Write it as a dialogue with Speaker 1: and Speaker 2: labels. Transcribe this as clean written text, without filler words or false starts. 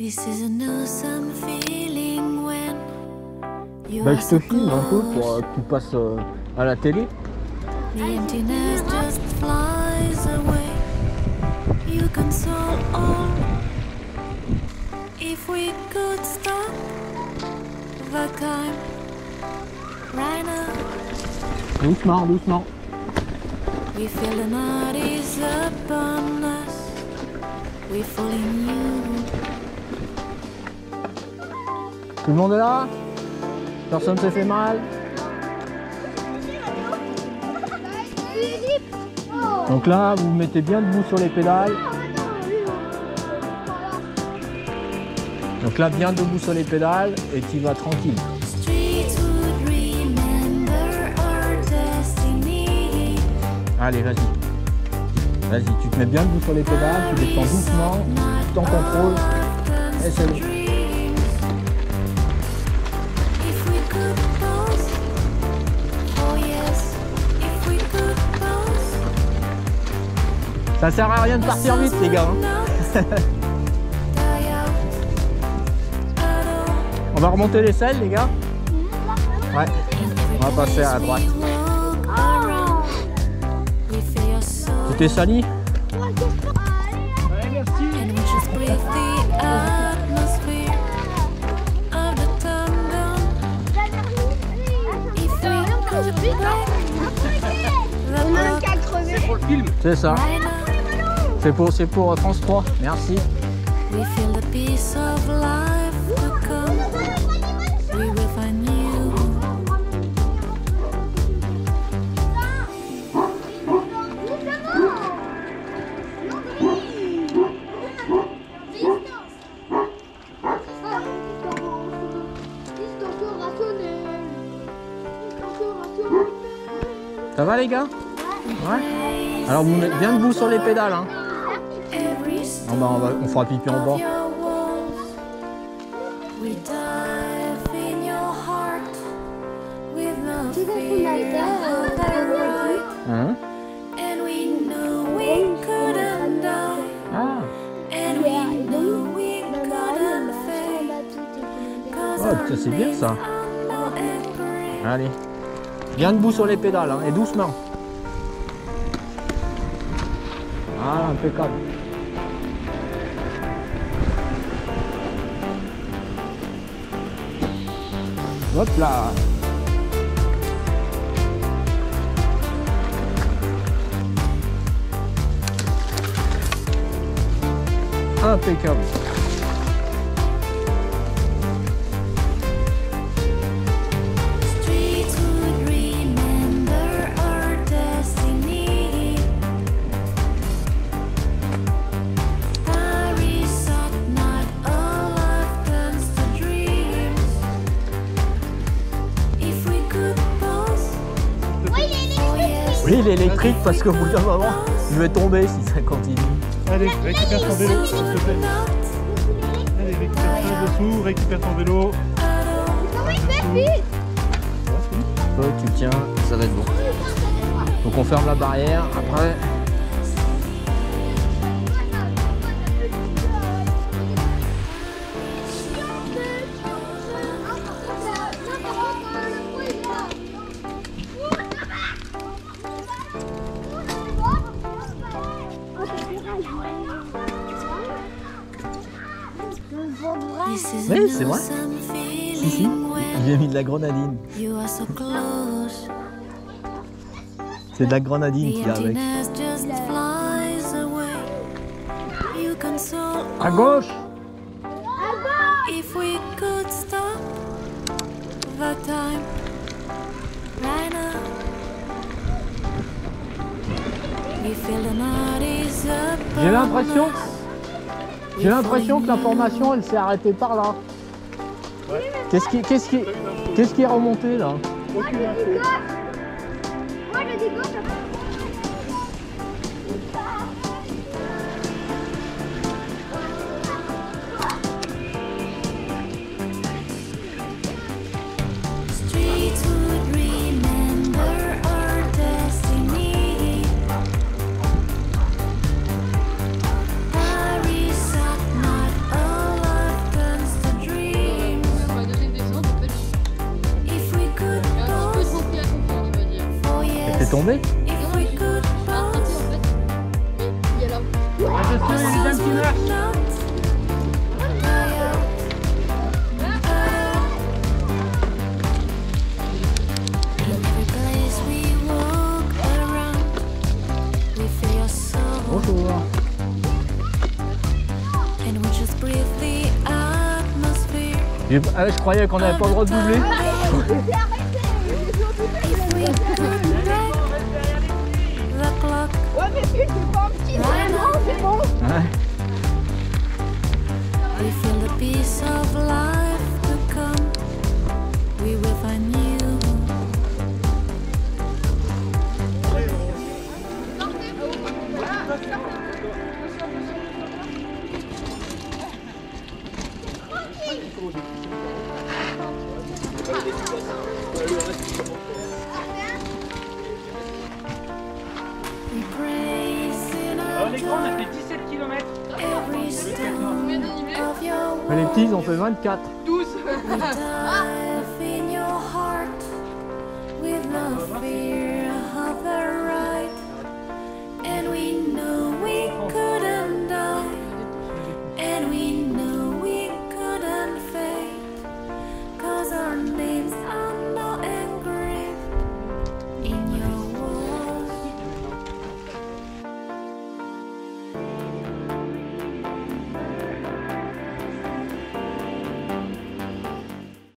Speaker 1: Bah, je te filme un peu pour que tu passes à la télé.
Speaker 2: The emptiness just flies away. You console all. If we could stop the time right now.
Speaker 1: Doucement, doucement.
Speaker 2: We feel the night is upon us. We fall in you.
Speaker 1: Tout le monde est là? Personne s'est fait mal? Donc là, vous vous mettez bien debout sur les pédales. Donc là, bien debout sur les pédales et tu vas tranquille. Allez, vas-y. Vas-y, tu te mets bien debout sur les pédales, tu descends doucement, tout en contrôle. Et c'est bon. Ça sert à rien de partir vite, les gars. On va remonter les selles, les gars. Ouais. On va passer à droite. Tu t'es sali?
Speaker 3: Ouais, merci. C'est pour le film.
Speaker 1: C'est ça. C'est pour France 3. Merci.
Speaker 2: We feel the peace of life to come. We will find you.
Speaker 1: Ça va, les gars? Ouais. Alors vous mettez bien debout sur les pédales, hein. Non, bah, on fera pipi en bas. Hein? Ah. Oh, putain, c'est bien ça. Allez. Bien debout sur les pédales, hein, et doucement. Ah, impeccable. Hop là. Impeccable. Oui, il est électrique parce qu'au bout d'un moment, il va tomber si ça continue.
Speaker 3: Allez, récupère ton vélo, s'il te plaît. Allez, récupère ton dessous, récupère ton vélo.
Speaker 1: Toi, tu tiens, ça va être bon. Donc on ferme la barrière, après... Oui, c'est vrai. Si, si. J'ai mis de la grenadine. C'est de la grenadine qu'il y a avec. À gauche. J'ai l'impression que l'information elle s'est arrêtée par là.
Speaker 3: Ouais.
Speaker 1: Qu'est-ce qui est remonté là?
Speaker 3: Aucune info.
Speaker 4: Moi je dis gauche.
Speaker 1: tomber.
Speaker 2: if we could both
Speaker 3: Attention, il y a une dame qui marche.
Speaker 2: float higher. In every place we walk around, we feel your soul,
Speaker 1: Bonjour.
Speaker 2: and we just breathe the atmosphere.
Speaker 1: Je croyais qu'on n'avait pas le droit de doubler.
Speaker 2: If we could break the clock,
Speaker 4: Ouais, mais puis c'est pas un petit vraiment, c'est bon.
Speaker 1: Ouais.
Speaker 2: we feel the peace of life to come. We will find you. We praise in
Speaker 3: Alors
Speaker 2: our
Speaker 3: les grands, on a fait 17 km.
Speaker 2: every stone of your
Speaker 1: Mais les
Speaker 2: word.
Speaker 1: petits, ils ont fait 24.
Speaker 2: We dive in your heart with no fear.